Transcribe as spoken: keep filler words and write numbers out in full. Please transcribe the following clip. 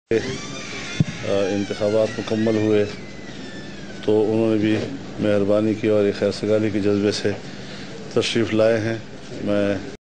इंतखाबात मुकम्मल हुए तो उन्होंने भी मेहरबानी की और एक खैर सगाली के जज्बे से तशरीफ़ लाए हैं। मैं